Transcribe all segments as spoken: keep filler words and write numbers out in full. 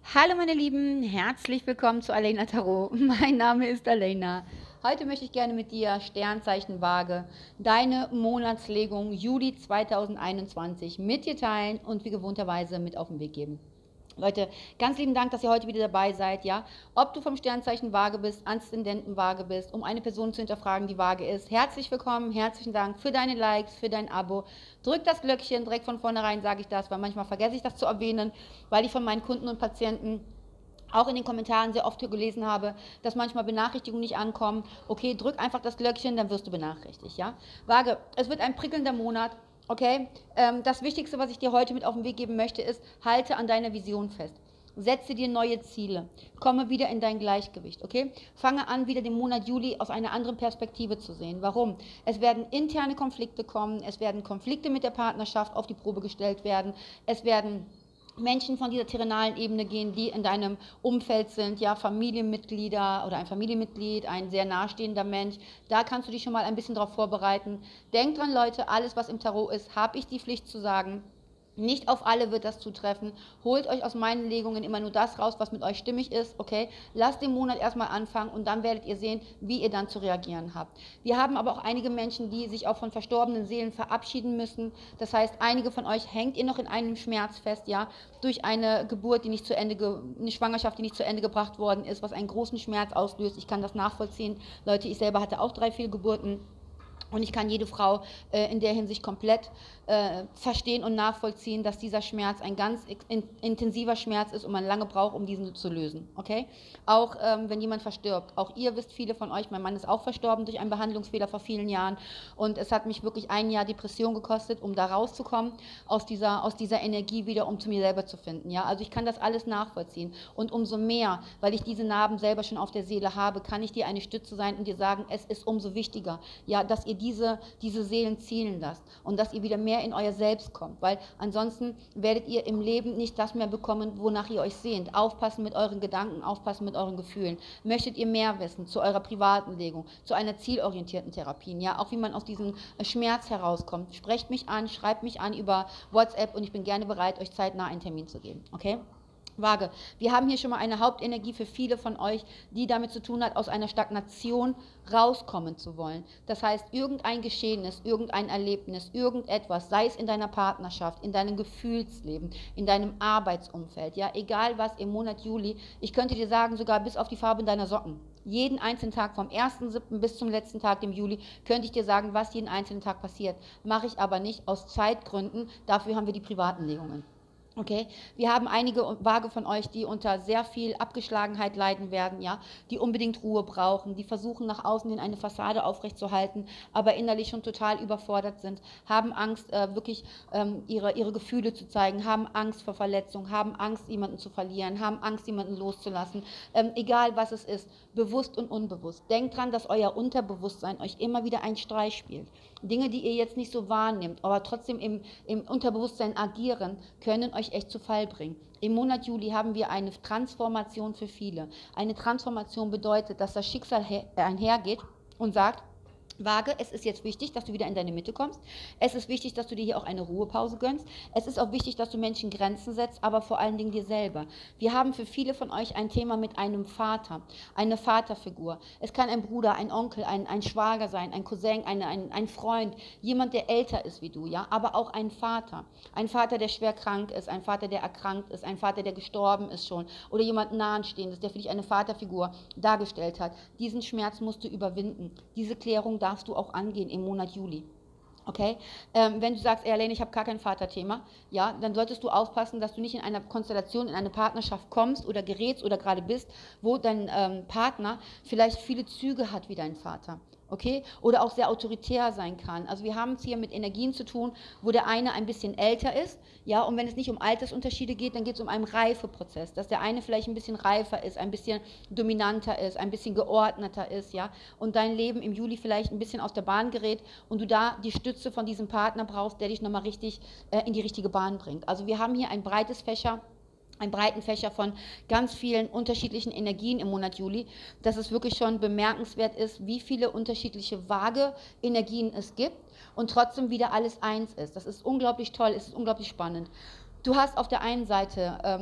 Hallo meine Lieben, herzlich willkommen zu Alena Tarot. Mein Name ist Alena. Heute möchte ich gerne mit dir Sternzeichen Waage, deine Monatslegung Juli zweitausendeinundzwanzig mit dir teilen und wie gewohnterweise mit auf den Weg geben. Leute, ganz lieben Dank, dass ihr heute wieder dabei seid, ja. Ob du vom Sternzeichen Waage bist, Aszendenten Waage bist, um eine Person zu hinterfragen, die Waage ist. Herzlich willkommen, herzlichen Dank für deine Likes, für dein Abo. Drück das Glöckchen, direkt von vornherein sage ich das, weil manchmal vergesse ich das zu erwähnen, weil ich von meinen Kunden und Patienten auch in den Kommentaren sehr oft gelesen habe, dass manchmal Benachrichtigungen nicht ankommen. Okay, drück einfach das Glöckchen, dann wirst du benachrichtigt, ja. Waage, es wird ein prickelnder Monat. Okay, ähm, das Wichtigste, was ich dir heute mit auf den Weg geben möchte, ist, halte an deiner Vision fest. Setze dir neue Ziele. Komme wieder in dein Gleichgewicht, okay? Fange an, wieder den Monat Juli aus einer anderen Perspektive zu sehen. Warum? Es werden interne Konflikte kommen, es werden Konflikte mit der Partnerschaft auf die Probe gestellt werden, es werden Menschen von dieser terrenalen Ebene gehen, die in deinem Umfeld sind, ja, Familienmitglieder oder ein Familienmitglied, ein sehr nahestehender Mensch. Da kannst du dich schon mal ein bisschen darauf vorbereiten. Denkt dran, Leute, alles, was im Tarot ist, habe ich die Pflicht zu sagen. Nicht auf alle wird das zutreffen. Holt euch aus meinen Legungen immer nur das raus, was mit euch stimmig ist, okay? Lasst den Monat erstmal anfangen und dann werdet ihr sehen, wie ihr dann zu reagieren habt. Wir haben aber auch einige Menschen, die sich auch von verstorbenen Seelen verabschieden müssen. Das heißt, einige von euch hängt ihr noch in einem Schmerz fest, ja, durch eine Geburt, die nicht zu Ende, eine Schwangerschaft, die nicht zu Ende gebracht worden ist, was einen großen Schmerz auslöst. Ich kann das nachvollziehen. Leute, ich selber hatte auch drei Fehlgeburten. Und ich kann jede Frau äh, in der Hinsicht komplett äh, verstehen und nachvollziehen, dass dieser Schmerz ein ganz in, intensiver Schmerz ist und man lange braucht, um diesen zu lösen. Okay? Auch ähm, wenn jemand verstirbt. Auch ihr wisst, viele von euch, mein Mann ist auch verstorben durch einen Behandlungsfehler vor vielen Jahren. Und es hat mich wirklich ein Jahr Depression gekostet, um da rauszukommen, aus dieser, aus dieser Energie wieder, um zu mir selber zu finden. Ja? Also ich kann das alles nachvollziehen. Und umso mehr, weil ich diese Narben selber schon auf der Seele habe, kann ich dir eine Stütze sein und dir sagen, es ist umso wichtiger, ja, dass ihr diese, diese Seelen zielen lasst und dass ihr wieder mehr in euer Selbst kommt, weil ansonsten werdet ihr im Leben nicht das mehr bekommen, wonach ihr euch sehnt. Aufpassen mit euren Gedanken, aufpassen mit euren Gefühlen. Möchtet ihr mehr wissen zu eurer privaten Legung, zu einer zielorientierten Therapie, ja, auch wie man aus diesem Schmerz herauskommt, sprecht mich an, schreibt mich an über WhatsApp und ich bin gerne bereit, euch zeitnah einen Termin zu geben, okay? Waage. Wir haben hier schon mal eine Hauptenergie für viele von euch, die damit zu tun hat, aus einer Stagnation rauskommen zu wollen. Das heißt, irgendein Geschehnis, irgendein Erlebnis, irgendetwas, sei es in deiner Partnerschaft, in deinem Gefühlsleben, in deinem Arbeitsumfeld, ja, egal was im Monat Juli, ich könnte dir sagen, sogar bis auf die Farbe deiner Socken. Jeden einzelnen Tag, vom ersten siebten bis zum letzten Tag im Juli, könnte ich dir sagen, was jeden einzelnen Tag passiert. Mache ich aber nicht aus Zeitgründen, dafür haben wir die privaten Legungen. Okay, wir haben einige Waage von euch, die unter sehr viel Abgeschlagenheit leiden werden, ja, die unbedingt Ruhe brauchen, die versuchen nach außen hin eine Fassade aufrechtzuerhalten, aber innerlich schon total überfordert sind, haben Angst, äh, wirklich ähm, ihre, ihre Gefühle zu zeigen, haben Angst vor Verletzung, haben Angst, jemanden zu verlieren, haben Angst, jemanden loszulassen, ähm, egal was es ist, bewusst und unbewusst. Denkt dran, dass euer Unterbewusstsein euch immer wieder einen Streich spielt. Dinge, die ihr jetzt nicht so wahrnehmt, aber trotzdem im, im Unterbewusstsein agieren, können euch echt zu Fall bringen. Im Monat Juli haben wir eine Transformation für viele. Eine Transformation bedeutet, dass das Schicksal einhergeht und sagt, Waage, es ist jetzt wichtig, dass du wieder in deine Mitte kommst. Es ist wichtig, dass du dir hier auch eine Ruhepause gönnst. Es ist auch wichtig, dass du Menschen Grenzen setzt, aber vor allen Dingen dir selber. Wir haben für viele von euch ein Thema mit einem Vater, eine Vaterfigur. Es kann ein Bruder, ein Onkel, ein, ein Schwager sein, ein Cousin, eine, ein, ein Freund, jemand, der älter ist wie du, ja, aber auch ein Vater. Ein Vater, der schwer krank ist, ein Vater, der erkrankt ist, ein Vater, der gestorben ist schon oder jemand Nahestehendes, der für dich eine Vaterfigur dargestellt hat. Diesen Schmerz musst du überwinden. Diese Klärung darfst du auch angehen im Monat Juli. Okay? Ähm, wenn du sagst, ey, Elaine, ich habe gar kein Vaterthema, ja, dann solltest du aufpassen, dass du nicht in einer Konstellation, in eine Partnerschaft kommst oder gerätst oder gerade bist, wo dein ähm, Partner vielleicht viele Züge hat wie dein Vater. Okay? Oder auch sehr autoritär sein kann. Also wir haben es hier mit Energien zu tun, wo der eine ein bisschen älter ist, ja, und wenn es nicht um Altersunterschiede geht, dann geht es um einen Reifeprozess, dass der eine vielleicht ein bisschen reifer ist, ein bisschen dominanter ist, ein bisschen geordneter ist, ja, und dein Leben im Juli vielleicht ein bisschen aus der Bahn gerät und du da die Stütze von diesem Partner brauchst, der dich nochmal richtig äh, in die richtige Bahn bringt. Also wir haben hier ein breites Fächer, einen breiten Fächer von ganz vielen unterschiedlichen Energien im Monat Juli, dass es wirklich schon bemerkenswert ist, wie viele unterschiedliche vage Energien es gibt und trotzdem wieder alles eins ist. Das ist unglaublich toll, es ist unglaublich spannend. Du hast auf der einen Seite ähm,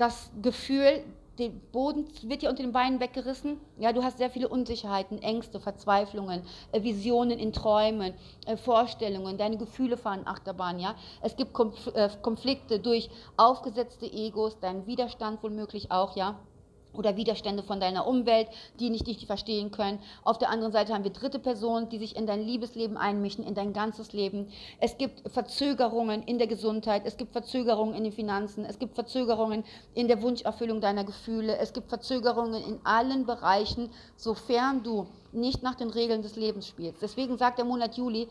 das Gefühl, der Boden wird dir unter den Beinen weggerissen. Ja, du hast sehr viele Unsicherheiten, Ängste, Verzweiflungen, äh, Visionen in Träumen, äh, Vorstellungen, deine Gefühle fahren Achterbahn. Ja, es gibt Konf äh, Konflikte durch aufgesetzte Egos, deinen Widerstand womöglich auch, ja. Oder Widerstände von deiner Umwelt, die nicht dich verstehen können. Auf der anderen Seite haben wir dritte Personen, die sich in dein Liebesleben einmischen, in dein ganzes Leben. Es gibt Verzögerungen in der Gesundheit, es gibt Verzögerungen in den Finanzen, es gibt Verzögerungen in der Wunscherfüllung deiner Gefühle, es gibt Verzögerungen in allen Bereichen, sofern du nicht nach den Regeln des Lebens spielst. Deswegen sagt der Monat Juli,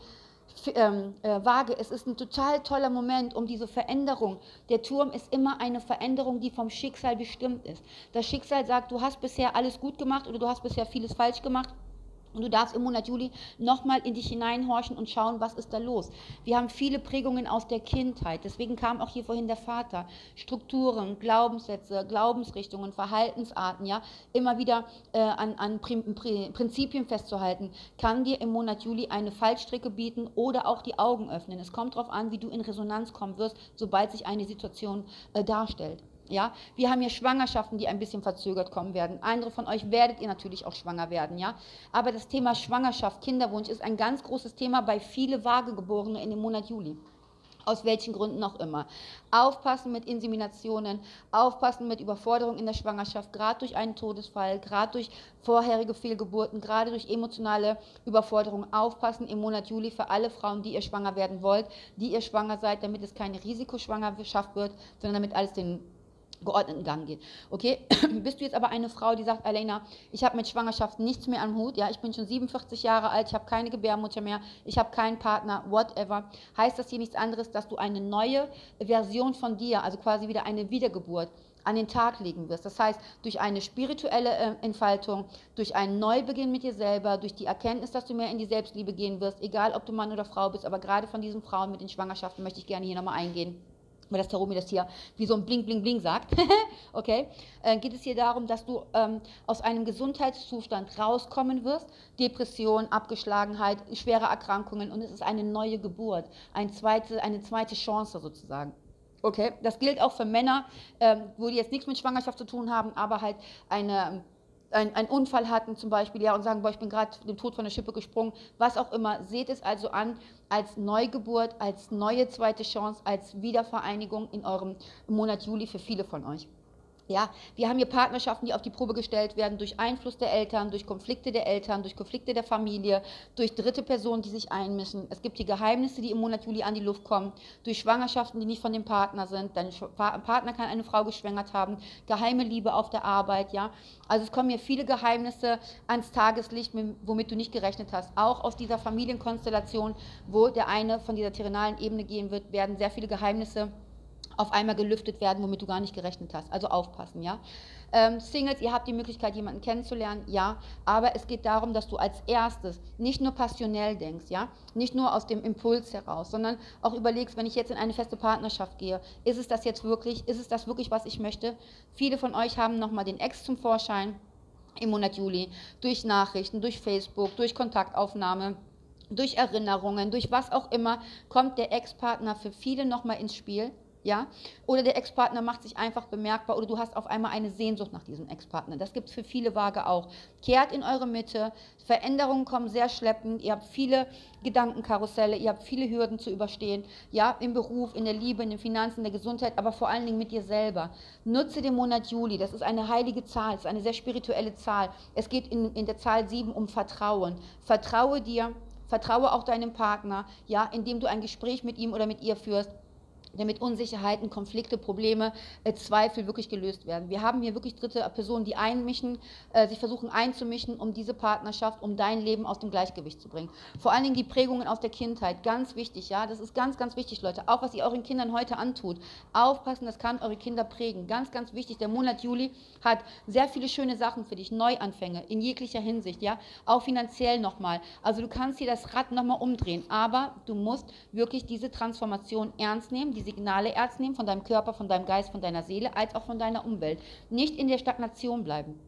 Ähm, äh, Waage, es ist ein total toller Moment um diese Veränderung. Der Turm ist immer eine Veränderung, die vom Schicksal bestimmt ist. Das Schicksal sagt, du hast bisher alles gut gemacht oder du hast bisher vieles falsch gemacht. Und du darfst im Monat Juli nochmal in dich hineinhorchen und schauen, was ist da los. Wir haben viele Prägungen aus der Kindheit. Deswegen kam auch hier vorhin der Vater. Strukturen, Glaubenssätze, Glaubensrichtungen, Verhaltensarten, ja, immer wieder äh, an, an Prinzipien festzuhalten, kann dir im Monat Juli eine Fallstricke bieten oder auch die Augen öffnen. Es kommt darauf an, wie du in Resonanz kommen wirst, sobald sich eine Situation äh, darstellt. Ja, wir haben hier Schwangerschaften, die ein bisschen verzögert kommen werden. Andere von euch werdet ihr natürlich auch schwanger werden, ja. Aber das Thema Schwangerschaft, Kinderwunsch ist ein ganz großes Thema bei vielen Vagegeborenen in dem Monat Juli. Aus welchen Gründen auch immer. Aufpassen mit Inseminationen, aufpassen mit Überforderung in der Schwangerschaft, gerade durch einen Todesfall, gerade durch vorherige Fehlgeburten, gerade durch emotionale Überforderung. Aufpassen im Monat Juli für alle Frauen, die ihr schwanger werden wollt, die ihr schwanger seid, damit es keine Risikoschwangerschaft wird, sondern damit alles den geordneten Gang geht. Okay, bist du jetzt aber eine Frau, die sagt, Alena, ich habe mit Schwangerschaft nichts mehr am Hut, ja, ich bin schon siebenundvierzig Jahre alt, ich habe keine Gebärmutter mehr, ich habe keinen Partner, whatever, heißt das hier nichts anderes, dass du eine neue Version von dir, also quasi wieder eine Wiedergeburt, an den Tag legen wirst. Das heißt, durch eine spirituelle äh, Entfaltung, durch einen Neubeginn mit dir selber, durch die Erkenntnis, dass du mehr in die Selbstliebe gehen wirst, egal ob du Mann oder Frau bist, aber gerade von diesen Frauen mit den Schwangerschaften möchte ich gerne hier nochmal eingehen, weil das Tarot mir das hier wie so ein Bling, Bling, Bling sagt, okay, äh, geht es hier darum, dass du ähm, aus einem Gesundheitszustand rauskommen wirst, Depression, Abgeschlagenheit, schwere Erkrankungen, und es ist eine neue Geburt, ein zweite, eine zweite Chance sozusagen. Okay, das gilt auch für Männer, ähm, wo die jetzt nichts mit Schwangerschaft zu tun haben, aber halt eine Ein, einen Unfall hatten zum Beispiel, ja, und sagen, boah, ich bin gerade dem Tod von der Schippe gesprungen, was auch immer. Seht es also an als Neugeburt, als neue zweite Chance, als Wiedervereinigung in eurem Monat Juli für viele von euch. Ja, wir haben hier Partnerschaften, die auf die Probe gestellt werden durch Einfluss der Eltern, durch Konflikte der Eltern, durch Konflikte der Familie, durch dritte Personen, die sich einmischen. Es gibt hier Geheimnisse, die im Monat Juli an die Luft kommen, durch Schwangerschaften, die nicht von dem Partner sind. Dein Partner kann eine Frau geschwängert haben, geheime Liebe auf der Arbeit, ja. Also es kommen hier viele Geheimnisse ans Tageslicht, womit du nicht gerechnet hast. Auch aus dieser Familienkonstellation, wo der eine von dieser terrenalen Ebene gehen wird, werden sehr viele Geheimnisse auf einmal gelüftet werden, womit du gar nicht gerechnet hast. Also aufpassen, ja. Ähm, Singles, ihr habt die Möglichkeit, jemanden kennenzulernen, ja, aber es geht darum, dass du als erstes nicht nur passionell denkst, ja, nicht nur aus dem Impuls heraus, sondern auch überlegst, wenn ich jetzt in eine feste Partnerschaft gehe, ist es das jetzt wirklich, ist es das wirklich, was ich möchte? Viele von euch haben nochmal den Ex zum Vorschein im Monat Juli, durch Nachrichten, durch Facebook, durch Kontaktaufnahme, durch Erinnerungen, durch was auch immer, kommt der Ex-Partner für viele nochmal ins Spiel. Ja? Oder der Ex-Partner macht sich einfach bemerkbar oder du hast auf einmal eine Sehnsucht nach diesem Ex-Partner. Das gibt es für viele Waage auch. Kehrt in eure Mitte, Veränderungen kommen sehr schleppend, ihr habt viele Gedankenkarusselle, ihr habt viele Hürden zu überstehen, ja, im Beruf, in der Liebe, in den Finanzen, in der Gesundheit, aber vor allen Dingen mit dir selber. Nutze den Monat Juli, das ist eine heilige Zahl, es ist eine sehr spirituelle Zahl. Es geht in, in der Zahl sieben um Vertrauen. Vertraue dir, vertraue auch deinem Partner, ja, indem du ein Gespräch mit ihm oder mit ihr führst, damit Unsicherheiten, Konflikte, Probleme, äh, Zweifel wirklich gelöst werden. Wir haben hier wirklich dritte Personen, die einmischen, äh, sich versuchen einzumischen, um diese Partnerschaft, um dein Leben aus dem Gleichgewicht zu bringen. Vor allen Dingen die Prägungen aus der Kindheit, ganz wichtig, ja, das ist ganz, ganz wichtig, Leute, auch was ihr euren Kindern heute antut. Aufpassen, das kann eure Kinder prägen, ganz, ganz wichtig. Der Monat Juli hat sehr viele schöne Sachen für dich, Neuanfänge in jeglicher Hinsicht, ja, auch finanziell nochmal. Also du kannst hier das Rad nochmal umdrehen, aber du musst wirklich diese Transformation ernst nehmen, die Signale ernst nehmen von deinem Körper, von deinem Geist, von deiner Seele, als auch von deiner Umwelt. Nicht in der Stagnation bleiben.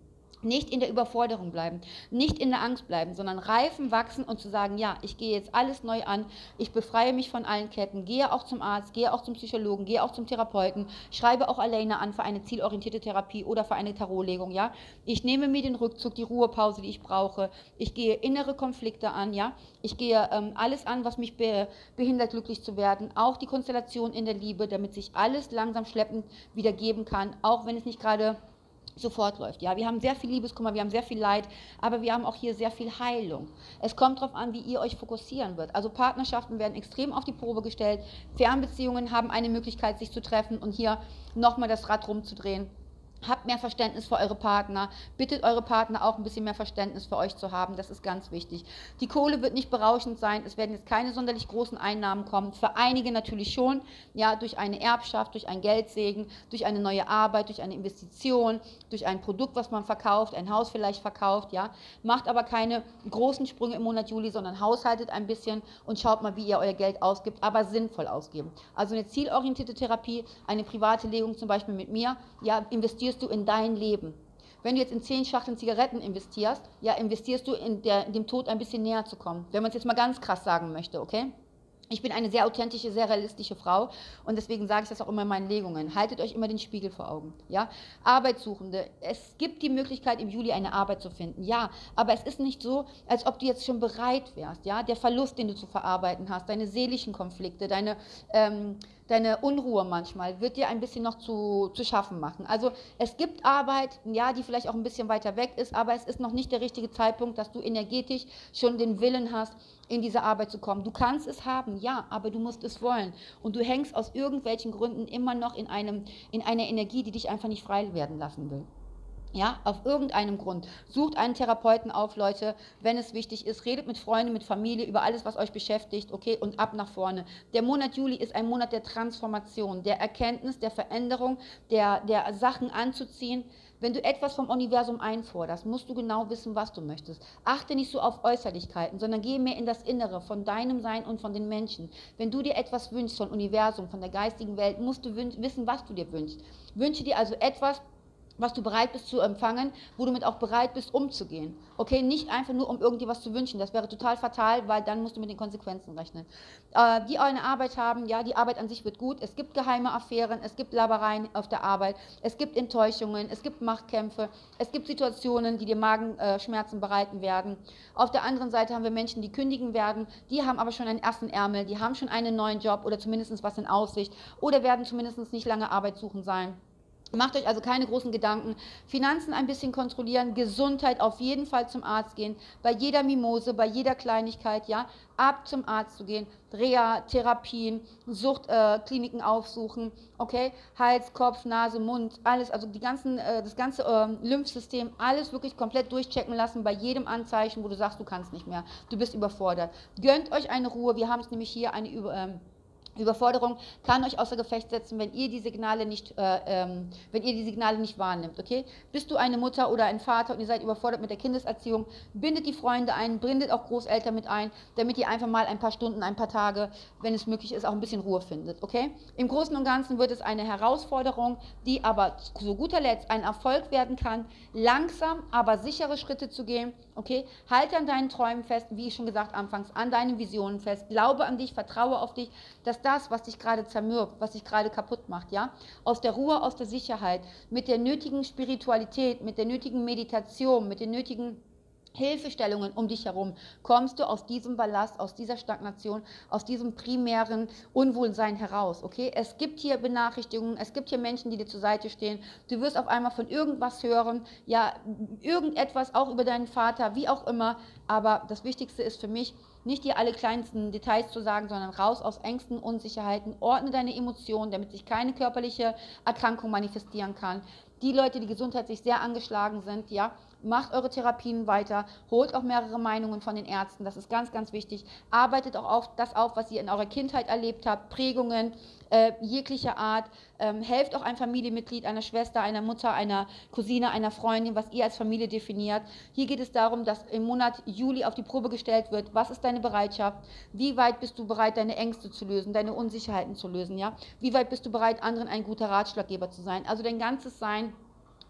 Nicht in der Überforderung bleiben, nicht in der Angst bleiben, sondern reifen, wachsen und zu sagen, ja, ich gehe jetzt alles neu an, ich befreie mich von allen Ketten, gehe auch zum Arzt, gehe auch zum Psychologen, gehe auch zum Therapeuten, schreibe auch Alena an für eine zielorientierte Therapie oder für eine Tarotlegung, ja. Ich nehme mir den Rückzug, die Ruhepause, die ich brauche. Ich gehe innere Konflikte an, ja. Ich gehe ähm, alles an, was mich be behindert, glücklich zu werden, auch die Konstellation in der Liebe, damit sich alles langsam schleppend wieder geben kann, auch wenn es nicht gerade sofort läuft. Ja, wir haben sehr viel Liebeskummer, wir haben sehr viel Leid, aber wir haben auch hier sehr viel Heilung. Es kommt darauf an, wie ihr euch fokussieren wird. Also Partnerschaften werden extrem auf die Probe gestellt, Fernbeziehungen haben eine Möglichkeit, sich zu treffen und hier nochmal das Rad rumzudrehen. Habt mehr Verständnis für eure Partner, bittet eure Partner auch ein bisschen mehr Verständnis für euch zu haben, das ist ganz wichtig. Die Kohle wird nicht berauschend sein, es werden jetzt keine sonderlich großen Einnahmen kommen, für einige natürlich schon, ja, durch eine Erbschaft, durch einen Geldsegen, durch eine neue Arbeit, durch eine Investition, durch ein Produkt, was man verkauft, ein Haus vielleicht verkauft, ja. Macht aber keine großen Sprünge im Monat Juli, sondern haushaltet ein bisschen und schaut mal, wie ihr euer Geld ausgibt, aber sinnvoll ausgeben. Also eine zielorientierte Therapie, eine private Legung zum Beispiel mit mir, ja, investiert du in dein Leben. Wenn du jetzt in zehn Schachteln Zigaretten investierst, ja, investierst du in, der, in dem Tod ein bisschen näher zu kommen. Wenn man es jetzt mal ganz krass sagen möchte, okay? Ich bin eine sehr authentische, sehr realistische Frau und deswegen sage ich das auch immer in meinen Legungen. Haltet euch immer den Spiegel vor Augen. Ja? Arbeitssuchende, es gibt die Möglichkeit, im Juli eine Arbeit zu finden. Ja, aber es ist nicht so, als ob du jetzt schon bereit wärst. Ja? Der Verlust, den du zu verarbeiten hast, deine seelischen Konflikte, deine, ähm, deine Unruhe manchmal, wird dir ein bisschen noch zu, zu schaffen machen. Also es gibt Arbeit, ja, die vielleicht auch ein bisschen weiter weg ist, aber es ist noch nicht der richtige Zeitpunkt, dass du energetisch schon den Willen hast, in diese Arbeit zu kommen. Du kannst es haben, ja, aber du musst es wollen. Und du hängst aus irgendwelchen Gründen immer noch in, einem, in einer Energie, die dich einfach nicht frei werden lassen will. Ja, auf irgendeinem Grund. Sucht einen Therapeuten auf, Leute, wenn es wichtig ist. Redet mit Freunden, mit Familie über alles, was euch beschäftigt, okay, und ab nach vorne. Der Monat Juli ist ein Monat der Transformation, der Erkenntnis, der Veränderung, der, der Sachen anzuziehen. Wenn du etwas vom Universum einforderst, musst du genau wissen, was du möchtest. Achte nicht so auf Äußerlichkeiten, sondern gehe mehr in das Innere von deinem Sein und von den Menschen. Wenn du dir etwas wünschst vom Universum, von der geistigen Welt, musst du wissen, was du dir wünschst. Wünsche dir also etwas, was du bereit bist zu empfangen, wo du mit auch bereit bist umzugehen. Okay, nicht einfach nur, um irgendwie was zu wünschen. Das wäre total fatal, weil dann musst du mit den Konsequenzen rechnen. Äh, die eine Arbeit haben, ja, die Arbeit an sich wird gut. Es gibt geheime Affären, es gibt Labereien auf der Arbeit, es gibt Enttäuschungen, es gibt Machtkämpfe, es gibt Situationen, die dir Magenschmerzen bereiten werden. Auf der anderen Seite haben wir Menschen, die kündigen werden, die haben aber schon einen ersten Ärmel, die haben schon einen neuen Job oder zumindest was in Aussicht oder werden zumindest nicht lange Arbeit suchen sein. Macht euch also keine großen Gedanken. Finanzen ein bisschen kontrollieren, Gesundheit auf jeden Fall zum Arzt gehen, bei jeder Mimose, bei jeder Kleinigkeit, ja, ab zum Arzt zu gehen, Reha, Therapien, Suchtkliniken äh, aufsuchen, okay, Hals, Kopf, Nase, Mund, alles, also die ganzen, äh, das ganze äh, Lymphsystem, alles wirklich komplett durchchecken lassen bei jedem Anzeichen, wo du sagst, du kannst nicht mehr, du bist überfordert. Gönnt euch eine Ruhe, wir haben es nämlich hier eine Über... Ähm, Überforderung kann euch außer Gefecht setzen, wenn ihr die Signale nicht, äh, ähm, wenn ihr die Signale nicht wahrnimmt, okay? Bist du eine Mutter oder ein Vater und ihr seid überfordert mit der Kindeserziehung, bindet die Freunde ein, bindet auch Großeltern mit ein, damit ihr einfach mal ein paar Stunden, ein paar Tage, wenn es möglich ist, auch ein bisschen Ruhe findet, okay? Im Großen und Ganzen wird es eine Herausforderung, die aber zu guter Letzt ein Erfolg werden kann, langsam, aber sichere Schritte zu gehen, okay? Halte an deinen Träumen fest, wie ich schon gesagt anfangs, an deinen Visionen fest, glaube an dich, vertraue auf dich, dass das, was dich gerade zermürbt, was dich gerade kaputt macht, ja, aus der Ruhe, aus der Sicherheit, mit der nötigen Spiritualität, mit der nötigen Meditation, mit den nötigen Hilfestellungen um dich herum, kommst du aus diesem Ballast, aus dieser Stagnation, aus diesem primären Unwohlsein heraus, okay? Es gibt hier Benachrichtigungen, es gibt hier Menschen, die dir zur Seite stehen, du wirst auf einmal von irgendwas hören, ja, irgendetwas, auch über deinen Vater, wie auch immer, aber das Wichtigste ist für mich, nicht dir alle kleinsten Details zu sagen, sondern raus aus Ängsten, Unsicherheiten, ordne deine Emotionen, damit sich keine körperliche Erkrankung manifestieren kann. Die Leute, die gesundheitlich sehr angeschlagen sind, ja, macht eure Therapien weiter, holt auch mehrere Meinungen von den Ärzten, das ist ganz, ganz wichtig. Arbeitet auch auf das auf, was ihr in eurer Kindheit erlebt habt, Prägungen äh, jeglicher Art. Ähm, helft auch ein Familienmitglied, einer Schwester, einer Mutter, einer Cousine, einer Freundin, was ihr als Familie definiert. Hier geht es darum, dass im Monat Juli auf die Probe gestellt wird, was ist deine Bereitschaft, wie weit bist du bereit, deine Ängste zu lösen, deine Unsicherheiten zu lösen, ja? Wie weit bist du bereit, anderen ein guter Ratschlaggeber zu sein. Also dein ganzes Sein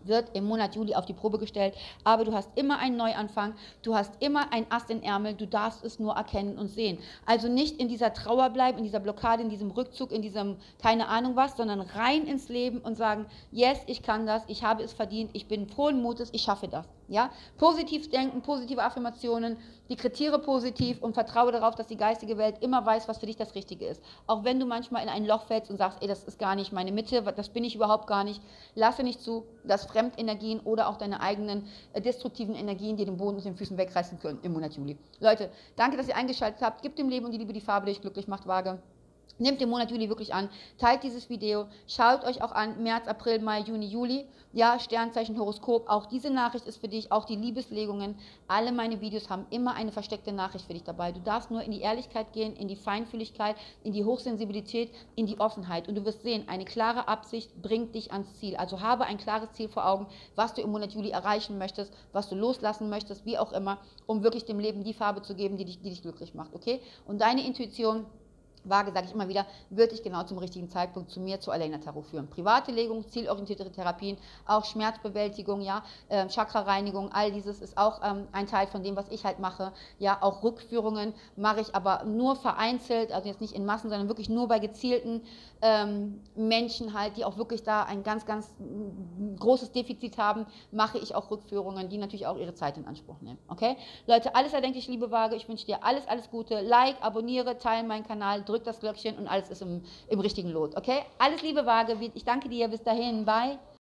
wird im Monat Juli auf die Probe gestellt, aber du hast immer einen Neuanfang, du hast immer ein Ast im Ärmel, du darfst es nur erkennen und sehen. Also nicht in dieser Trauer bleiben, in dieser Blockade, in diesem Rückzug, in diesem keine Ahnung was, sondern rein ins Leben und sagen, yes, ich kann das, ich habe es verdient, ich bin frohen Mutes, ich schaffe das. Ja? Positiv denken, positive Affirmationen, dekretiere positiv und vertraue darauf, dass die geistige Welt immer weiß, was für dich das Richtige ist. Auch wenn du manchmal in ein Loch fällst und sagst, ey, das ist gar nicht meine Mitte, das bin ich überhaupt gar nicht, lasse nicht zu, dass Fremdenergien oder auch deine eigenen äh, destruktiven Energien dir den Boden unter den Füßen wegreißen können im Monat Juli. Leute, danke, dass ihr eingeschaltet habt. Gebt dem Leben und die Liebe die Farbe, die euch glücklich macht, Waage. Nehmt den Monat Juli wirklich an, teilt dieses Video, schaut euch auch an, März, April, Mai, Juni, Juli, ja, Sternzeichen, Horoskop, auch diese Nachricht ist für dich, auch die Liebeslegungen, alle meine Videos haben immer eine versteckte Nachricht für dich dabei. Du darfst nur in die Ehrlichkeit gehen, in die Feinfühligkeit, in die Hochsensibilität, in die Offenheit und du wirst sehen, eine klare Absicht bringt dich ans Ziel. Also habe ein klares Ziel vor Augen, was du im Monat Juli erreichen möchtest, was du loslassen möchtest, wie auch immer, um wirklich dem Leben die Farbe zu geben, die dich, die dich glücklich macht, okay? Und deine Intuition, Waage, sage ich immer wieder, wird dich genau zum richtigen Zeitpunkt zu mir, zu Aleyna Tarot führen. Private Legung, zielorientierte Therapien, auch Schmerzbewältigung, ja, äh, Chakrareinigung, all dieses ist auch ähm, ein Teil von dem, was ich halt mache. Ja, auch Rückführungen mache ich aber nur vereinzelt, also jetzt nicht in Massen, sondern wirklich nur bei gezielten ähm, Menschen halt, die auch wirklich da ein ganz, ganz großes Defizit haben, mache ich auch Rückführungen, die natürlich auch ihre Zeit in Anspruch nehmen. Okay? Leute, alles erdenklich, liebe Waage, ich wünsche dir alles, alles Gute. Like, abonniere, teile meinen Kanal, drück das Glöckchen und alles ist im, im richtigen Lot, okay? Alles Liebe, Waage, ich danke dir, bis dahin, bye.